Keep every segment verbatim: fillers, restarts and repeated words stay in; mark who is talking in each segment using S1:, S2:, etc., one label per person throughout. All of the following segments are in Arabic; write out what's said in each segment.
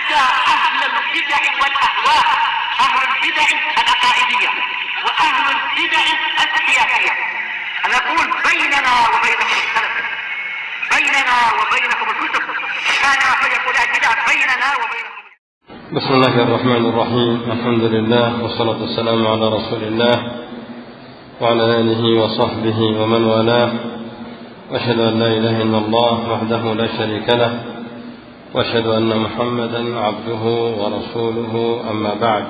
S1: حتى أهل البدع والأهواء، أهل البدع العقائدية وأهل البدع السياسية، أنا أقول بيننا وبينكم السلف، بيننا وبينكم الكتب، كان فيقول البدع بيننا وبينكم.
S2: بسم الله الرحمن الرحيم. الحمد لله والصلاة والسلام على رسول الله وعلى آله وصحبه ومن والاه، وأشهد أن لا إله إلا الله وحده لا شريك له، وأشهد أن محمدا عبده ورسوله. أما بعد،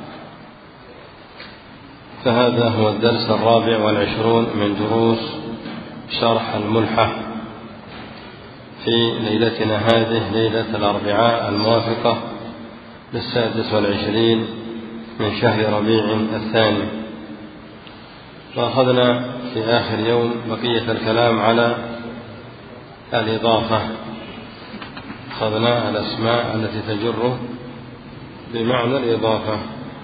S2: فهذا هو الدرس الرابع والعشرون من دروس شرح الملحة في ليلتنا هذه، ليلة الأربعاء الموافقة للسادس والعشرين من شهر ربيع الثاني. وأخذنا في آخر يوم بقية الكلام على الإضافة، أخذنا الأسماء التي تجر بمعنى الإضافة.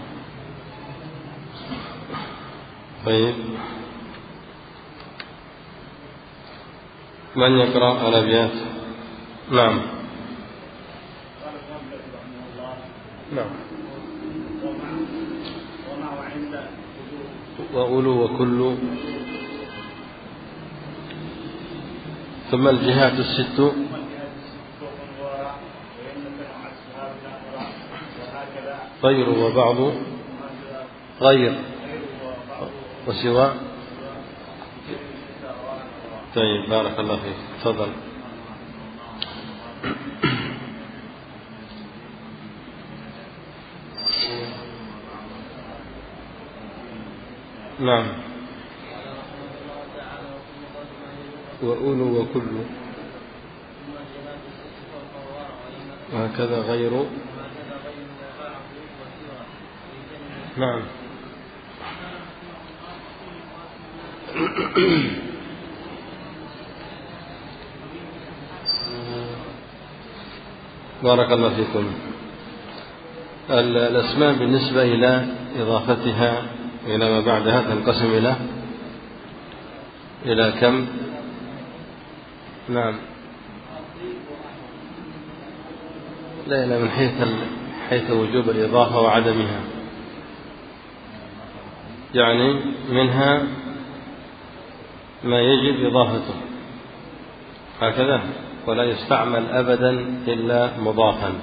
S2: طيب، من يقرأ الأبيات؟ نعم نعم. وأولو وكل، ثم الجهات الست، غير وبعض، غير وسواء. طيب، بارك الله فيك، تفضل. نعم. وأولو وكل، وهكذا غير. نعم. بارك الله فيكم. الأسماء بالنسبة إلى إضافتها إلى ما بعدها تنقسم إلى إلى كم؟ نعم. لا، إلى من حيث حيث وجوب الإضافة وعدمها، يعني منها ما يجب إضافته هكذا، ولا يستعمل أبدا إلا مضافا،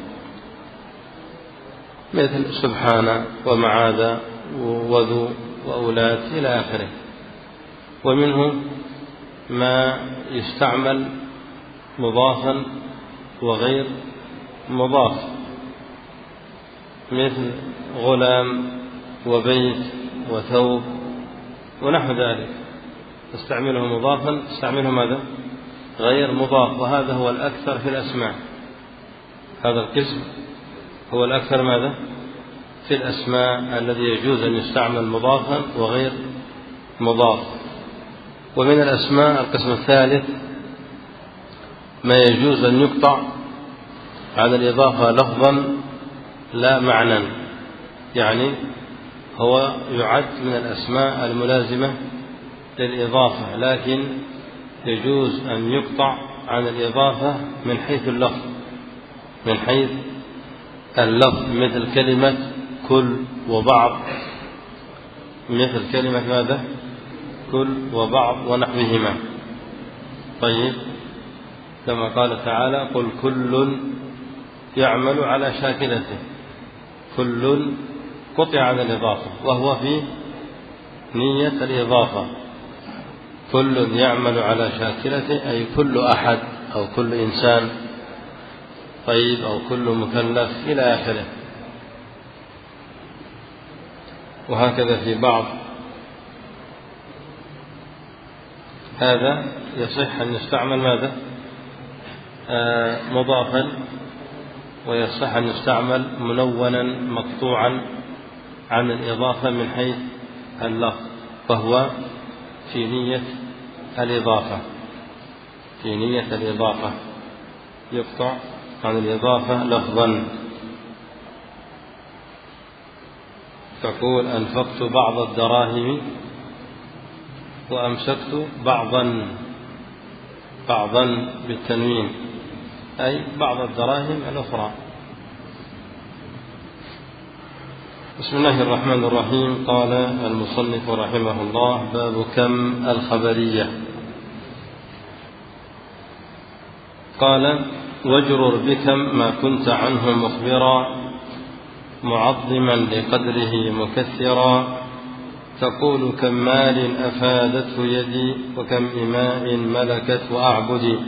S2: مثل سبحان ومعاذ وذو وأولاد إلى آخره. ومنه ما يستعمل مضافا وغير مضاف، مثل غلام وبيت وثوب ونحو ذلك، تستعمله مضافا، تستعمله ماذا؟ غير مضاف. وهذا هو الأكثر في الأسماء، هذا القسم هو الأكثر ماذا؟ في الأسماء، الذي يجوز أن يستعمل مضافا وغير مضاف. ومن الأسماء القسم الثالث ما يجوز أن يقطع على الإضافة لفظا لا معنى، يعني هو يعد من الأسماء الملازمة للإضافة، لكن يجوز أن يقطع عن الإضافة من حيث اللفظ، من حيث اللفظ، مثل كلمة كل وبعض، مثل كلمة ماذا؟ كل وبعض ونحوهما. طيب، كما قال تعالى: قل كل يعمل على شاكلته. كل قطع عن الإضافة وهو في نية الإضافة، كل يعمل على شاكلته أي كل أحد أو كل إنسان، طيب، أو كل مكلف إلى آخره. وهكذا في بعض، هذا يصح أن يستعمل ماذا؟ آه مضافا، ويصح أن يستعمل منونا مقطوعا عن الإضافة من حيث اللفظ، فهو في نية الإضافة، في نية الإضافة يقطع عن الإضافة لفظا. تقول: أنفقت بعض الدراهم وأمسكت بعضا، بعضا بالتنوين، أي بعض الدراهم الأخرى. بسم الله الرحمن الرحيم. قال المصنف رحمه الله: باب كم الخبرية. قال: واجرر بكم ما كنت عنه مخبرا، معظما لقدره مكثرا، تقول كم مال أفادته يدي، وكم إماء ملكت وأعبدي.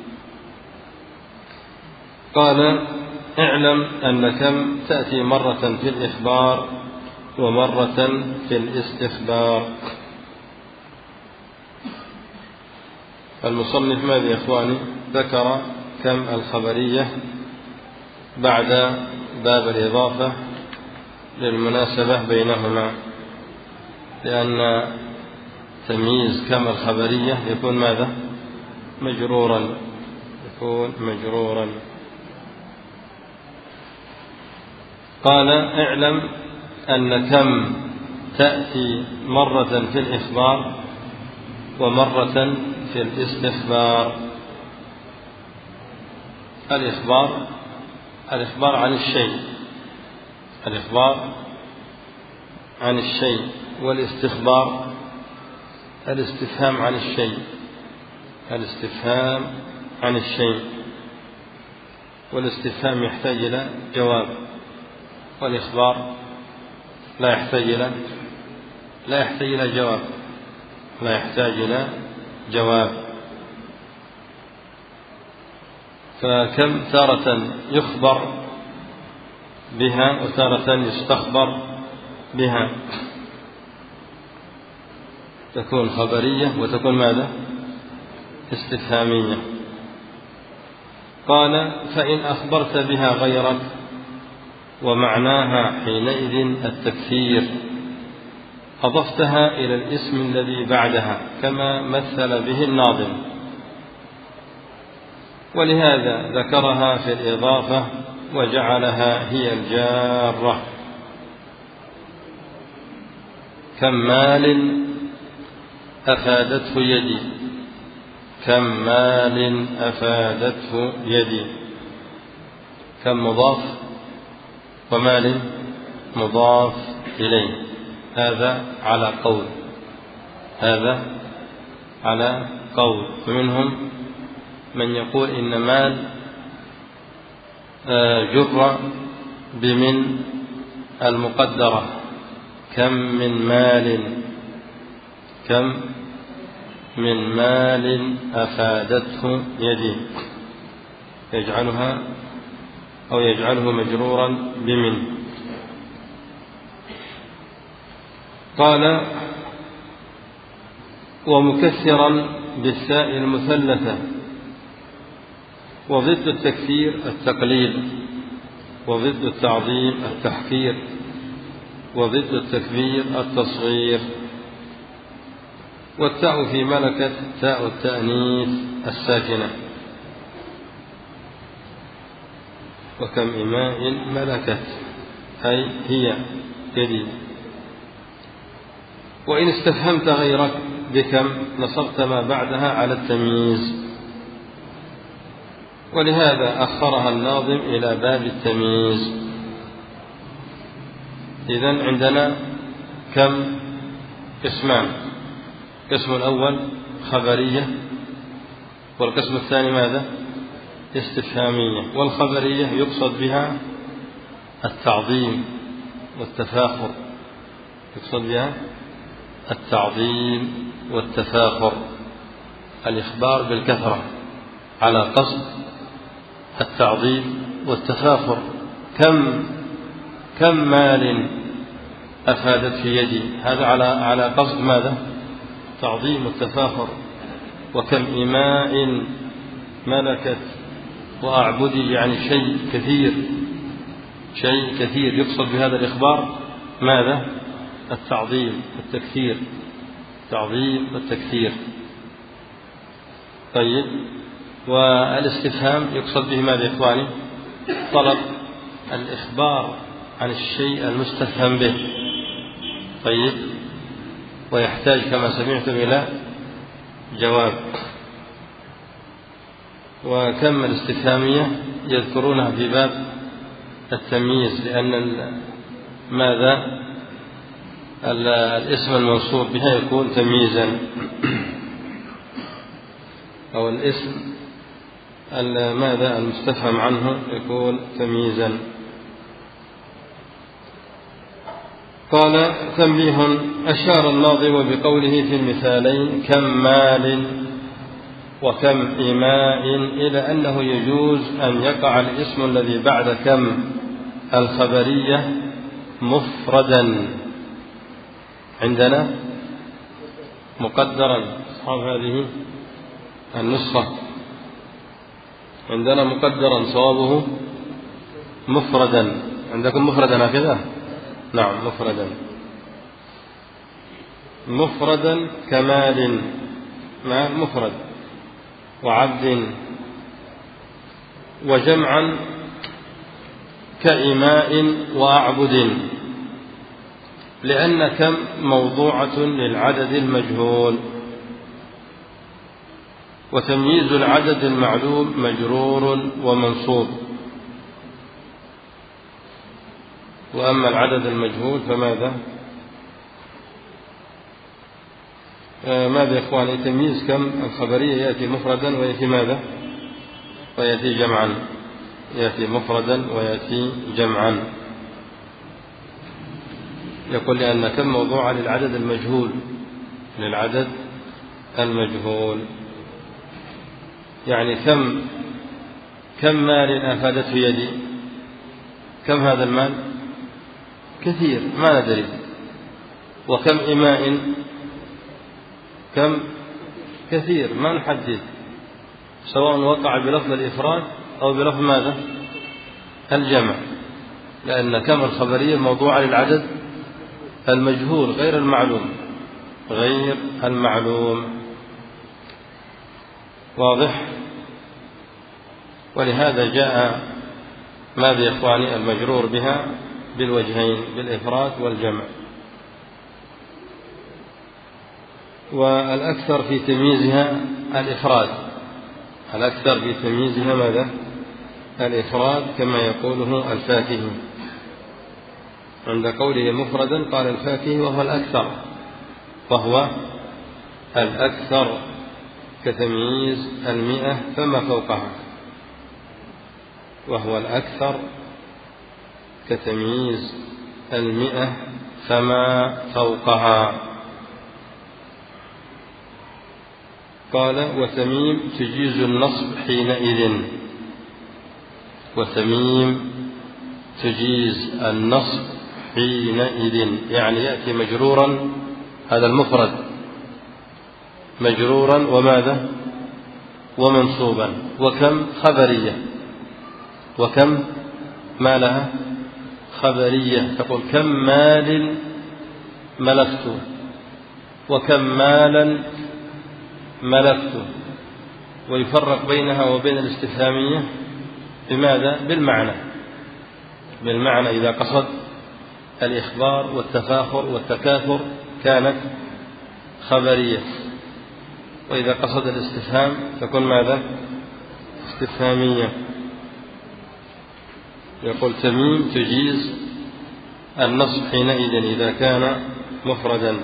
S2: قال: اعلم أن كم تأتي مرة في الإخبار ومرة في الاستخبار. المصنف ماذا يا إخواني؟ ذكر كم الخبرية بعد باب الإضافة للمناسبة بينهما، لأن تمييز كم الخبرية يكون ماذا؟ مجرورا، يكون مجرورا. قال: اعلم أن كم تأتي مرة في الإخبار ومرة في الاستخبار. الإخبار الإخبار عن الشيء، الإخبار عن الشيء، والاستخبار الاستفهام عن الشيء، الاستفهام عن الشيء، والاستفهام يحتاج إلى جواب، والإخبار لا يحتاج إلى لا يحتاج إلى جواب لا يحتاج إلى جواب. فكم تارة يخبر بها وتارة يستخبر بها، تكون خبرية وتكون ماذا؟ استفهامية. قال: فإن أخبرت بها غيرك ومعناها حينئذ التكثير، أضفتها إلى الاسم الذي بعدها كما مثل به الناظم، ولهذا ذكرها في الإضافة وجعلها هي الجارة. كم مال أفادته يدي، كم مال أفادته يدي. كم مضاف ومال مضاف إليه، هذا على قول هذا على قول ومنهم من يقول إن مال جر بمن المقدرة، كم من مال كم من مال أفادته يدي، يجعلها أو يجعله مجرورا بمن. قال: ومكثرا بالثاء المثلثة، وضد التكثير التقليل، وضد التعظيم التحقير، وضد التكبير التصغير. والتاء في ملكة تاء التأنيث الساكنة. وكم إماء ملكت، أي هي يدي. وإن استفهمت غيرك بكم نصبت ما بعدها على التمييز، ولهذا أخرها الناظم إلى باب التمييز. إذن عندنا كم قسمان: القسم الأول خبرية، والقسم الثاني ماذا؟ استفهامية. والخبرية يقصد بها التعظيم والتفاخر، يقصد بها التعظيم والتفاخر، الإخبار بالكثرة على قصد التعظيم والتفاخر. كم كم مال أفادت في يدي، هذا على على قصد ماذا؟ تعظيم والتفاخر. وكم إماء ملكت وأعبدي، يعني شيء كثير، شيء كثير يقصد بهذا الإخبار ماذا؟ التعظيم والتكثير، تعظيم والتكثير. طيب، والاستفهام يقصد به ماذا يا إخواني؟ طلب الإخبار عن الشيء المستفهم به. طيب، ويحتاج كما سمعتم إلى جواب. وكم الاستفهامية يذكرونها في باب التمييز، لأن ماذا الاسم المنصوب بها يكون تمييزا، أو الاسم ماذا المستفهم عنه يكون تمييزا. قال تنبيه: أشار الناظم بقوله في المثالين كم مال وكم إماء إلى أنه يجوز أن يقع الاسم الذي بعد كم الخبرية مفردا عندنا مقدرا. أصحاب هذه النسخة عندنا مقدرا صوابه مفردا. عندكم مفردا هكذا؟ نعم مفردا. مفردا كمال مع مفرد، وعبد، وجمعا كإماء وأعبد، لأن كم موضوعة للعدد المجهول، وتمييز العدد المعلوم مجرور ومنصوب. وأما العدد المجهول فماذا؟ آه ماذا يا إخواني؟ تمييز كم الخبرية يأتي مفردا ويأتي ماذا؟ ويأتي جمعا. يأتي مفردا ويأتي جمعا. يقول لأن كم موضوعة للعدد المجهول، للعدد المجهول. يعني كم كم مال أفادته يدي؟ كم هذا المال؟ كثير ما ندري. وكم إماء؟ كم؟ كثير ما نحدد، سواء وقع بلفظ الإفراد أو بلفظ ماذا؟ الجمع، لأن كم الخبرية موضوعة للعدد المجهول غير المعلوم، غير المعلوم. واضح؟ ولهذا جاء ماذا يا إخواني المجرور بها بالوجهين، بالإفراد والجمع. والأكثر في تمييزها الإفراد، الأكثر في تمييزها ماذا؟ الإفراد، كما يقوله الفاكهي عند قوله مفردا قال الفاكهي وهو الأكثر، وهو الأكثر كتمييز المئة فما فوقها، وهو الأكثر كتمييز المئة فما فوقها. قال وتميم تجيز النصب حينئذ، وتميم تجيز النصب حينئذ، يعني يأتي مجرورا، هذا المفرد مجرورا وماذا؟ ومنصوبا. وكم خبرية، وكم ما لها خبرية، تقول كم مال ملكت، وكم مالا ملكت. ويفرق بينها وبين الاستفهامية بماذا؟ بالمعنى، بالمعنى. إذا قصد الإخبار والتفاخر والتكاثر كانت خبرية، وإذا قصد الاستفهام تكون ماذا؟ استفهامية. يقول تميم تجيز النصب حينئذ إذا كان مفردا.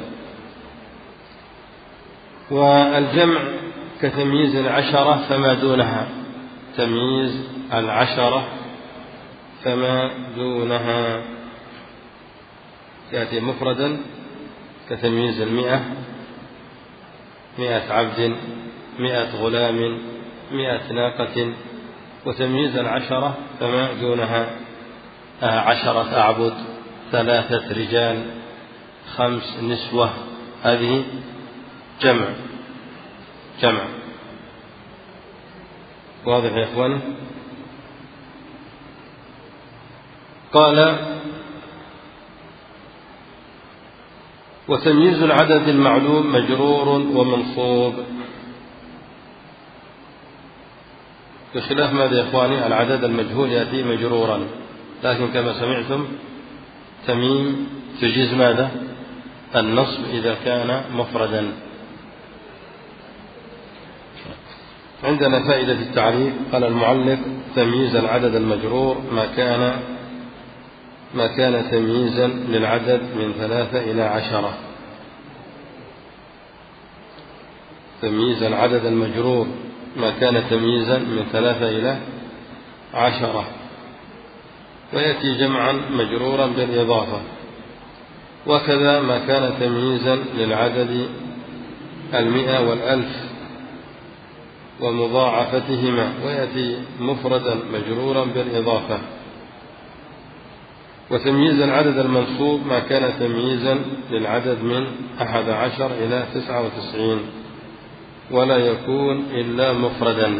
S2: والجمع كتمييز العشرة فما دونها، تمييز العشرة فما دونها يأتي مفردا كتمييز المئة، مئة عبد، مئة غلام، مئة ناقة. وتمييز العشرة فما دونها عشرة أعبد، ثلاثة رجال، خمس نسوة. هذه جمع، جمع. واضح يا إخواني؟ قال وتمييز العدد المعلوم مجرور ومنصوب، بخلاف ماذا يا إخواني؟ العدد المجهول يأتي مجرورا، لكن كما سمعتم تميم تجيز ماذا؟ النصب إذا كان مفردا. عندنا فائدة في التعريف. قال المعلق تمييز العدد المجرور ما كان ما كان تمييزا للعدد من ثلاثة إلى عشرة. تمييز العدد المجرور ما كان تمييزا من ثلاثة إلى عشرة، ويأتي جمعا مجرورا بالإضافة. وكذا ما كان تمييزا للعدد المئة والألف ومضاعفتهما، ويأتي مفردا مجرورا بالإضافة. وتمييز العدد المنصوب ما كان تمييزا للعدد من أحد عشر إلى تسعة وتسعين، ولا يكون إلا مفردا.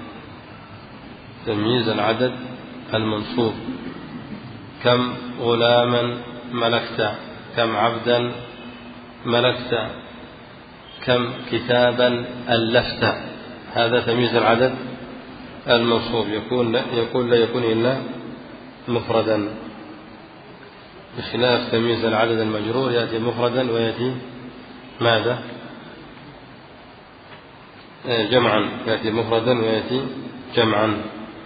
S2: تمييز العدد المنصوب: كم غلاما ملكت، كم عبدا ملكت، كم كتابا ألفت. هذا تمييز العدد المنصوب، يكون لا يكون لا يكون إلا مفردا، بخلاف تمييز العدد المجرور يأتي مفردا ويأتي ماذا؟ جمعا، يأتي مفردا ويأتي جمعا.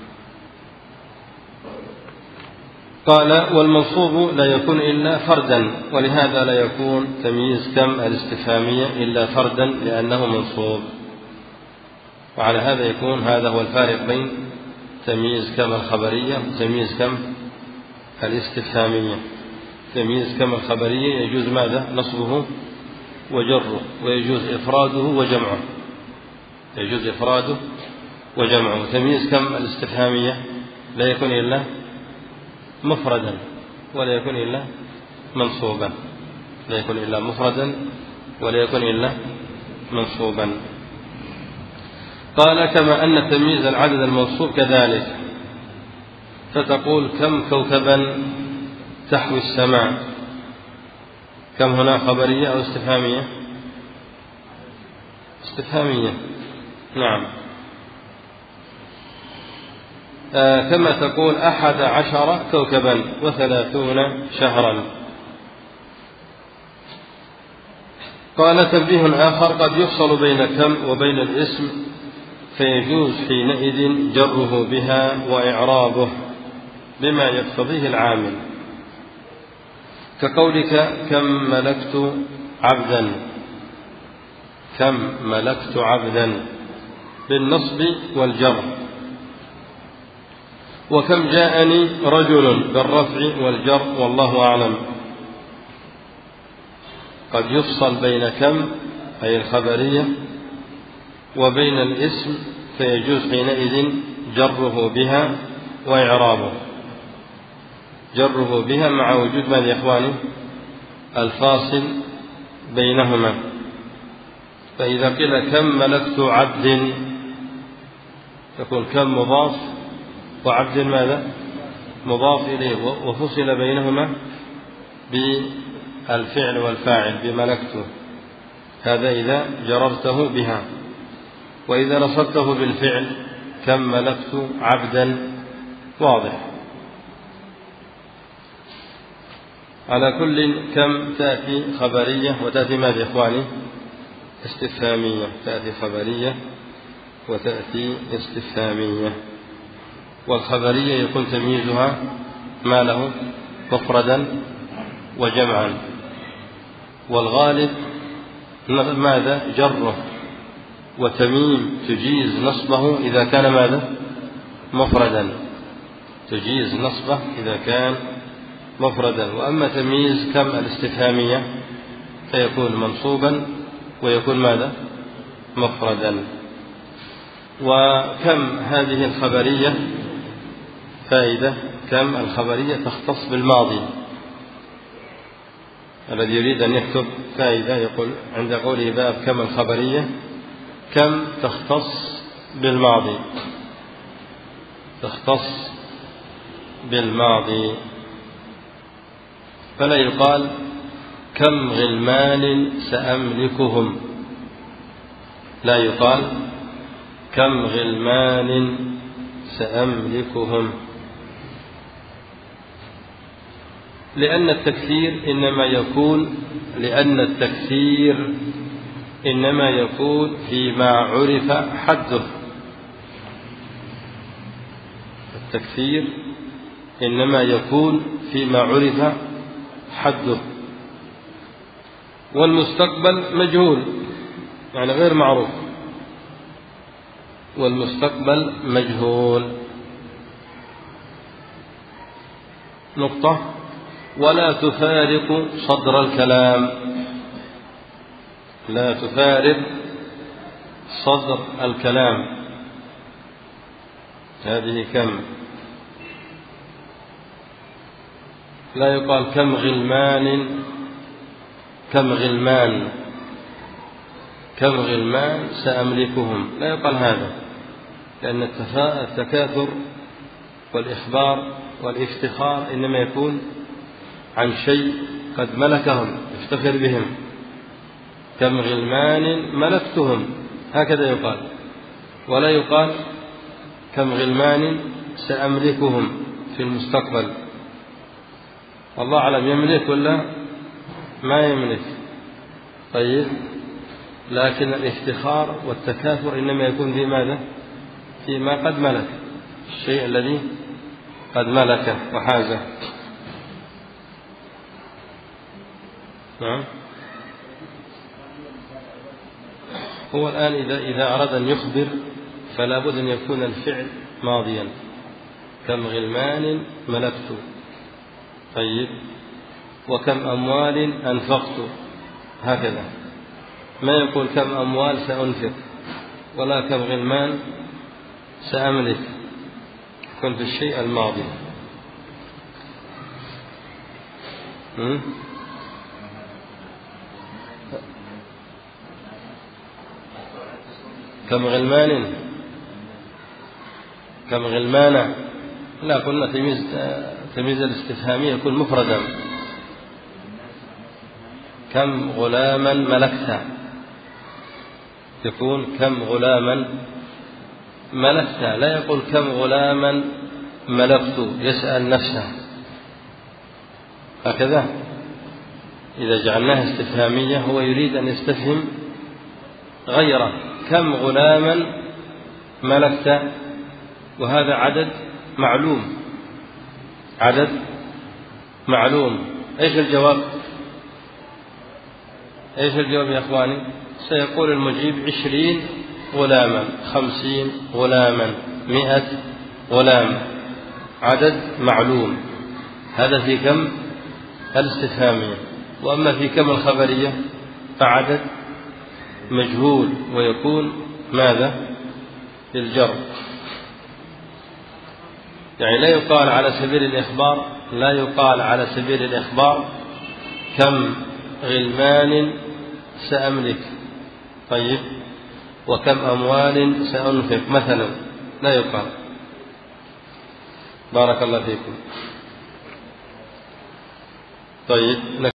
S2: قال: والمنصوب لا يكون إلا فردا، ولهذا لا يكون تمييز كم الاستفهامية إلا فردا لأنه منصوب. وعلى هذا يكون هذا هو الفارق بين تمييز كم الخبرية وتمييز كم الاستفهامية. تمييز كم الخبرية يجوز ماذا؟ نصبه وجره، ويجوز إفراده وجمعه، يجوز إفراده وجمعه. تمييز كم الاستفهامية لا يكون إلا مفردا ولا يكون إلا منصوبا، لا يكون إلا مفردا ولا يكون إلا منصوبا. قال: كما أن تمييز العدد المنصوب كذلك، فتقول: كم كوكبا تحوي السماء. كم هنا خبرية أو استفهامية؟ استفهامية، نعم. آه كما تقول: أحد عشر كوكبا وثلاثون شهرا. قال: تنبيه آخر: قد يفصل بين كم وبين الاسم، فيجوز حينئذ جره بها وإعرابه بما يقتضيه العامل، كقولك: كم ملكت عبدا، كم ملكت عبدا بالنصب والجر. وكم جاءني رجل بالرفع والجر، والله أعلم. قد يفصل بين كم أي الخبرية وبين الاسم، فيجوز حينئذ جره بها وإعرابه. جره بها مع وجود ماذا يا إخواني؟ الفاصل بينهما. فإذا قيل كم ملكت عبد، تكون كم مضاف وعبد ماذا؟ مضاف إليه، وفصل بينهما بالفعل والفاعل بملكته. هذا إذا جررته بها. وإذا نصبته بالفعل كم ملكت عبدا، واضح. على كل كم تأتي خبرية وتأتي ماذا يا إخواني؟ استفهامية. تأتي خبرية وتأتي استفهامية. والخبرية يكون تمييزها ما له؟ مفردا وجمعا. والغالب ماذا؟ جره. وتميم تجيز نصبه إذا كان ماذا؟ مفردا. تجيز نصبه إذا كان مفردا. وأما تمييز كم الاستفهامية فيكون منصوبا ويكون ماذا؟ مفردا. وكم هذه الخبرية فائدة. كم الخبرية تختص بالماضي. الذي يريد أن يكتب فائدة يقول عند قوله باب كم الخبرية: كم تختص بالماضي، تختص بالماضي. فلا يقال كم غلمان سأملكهم، لا يقال كم غلمان سأملكهم، لأن التكثير إنما يكون لأن التكثير إنما يكون فيما عرف حده. التكثير إنما يكون فيما عرف حده. والمستقبل مجهول يعني غير معروف، والمستقبل مجهول. نقطة. ولا تفارق صدر الكلام، لا تفارق صدر الكلام، هذه كم. لا يقال كم غلمان كم غلمان كم غلمان سأملكهم، لا يقال هذا، لأن التكاثر والإخبار والافتخار إنما يكون عن شيء قد ملكهم يفتخر بهم. كم غلمان ملكتهم، هكذا يقال، ولا يقال كم غلمان سأملكهم في المستقبل. الله أعلم يملك ولا ما يملك. طيب، لكن الافتخار والتكاثر إنما يكون في ماذا؟ فيما قد ملك، الشيء الذي قد ملكه وحازه. نعم. هو الآن إذا إذا أراد أن يخبر فلا بد أن يكون الفعل ماضيا. كم غلمان ملكت. طيب، وكم أموال أنفقت، هكذا. ما يقول كم أموال سأنفق ولا كم غلمان سأملك، يكون في الشيء الماضي. م? كم غلمان كم غلمانا، لا قلنا تمييز تمييز الاستفهامي يكون مفردا. كم غلاما ملكت، يكون كم غلاما ملكت، لا يقول كم غلاما ملكت، يسأل نفسه هكذا. إذا جعلناها استفهامية هو يريد أن يستفهم غيره. كم غلاما ملكت، وهذا عدد معلوم، عدد معلوم. ايش الجواب؟ ايش الجواب يا اخواني؟ سيقول المجيب عشرين غلاما، خمسين غلاما، مئة غلام، عدد معلوم. هذا في كم الاستفهامية. وأما في كم الخبرية فعدد مجهول، ويكون ماذا؟ للجر. يعني لا يقال على سبيل الإخبار لا يقال على سبيل الإخبار كم غلمان سأملك، طيب، وكم أموال سأنفق مثلا، لا يقال. بارك الله فيكم. طيب.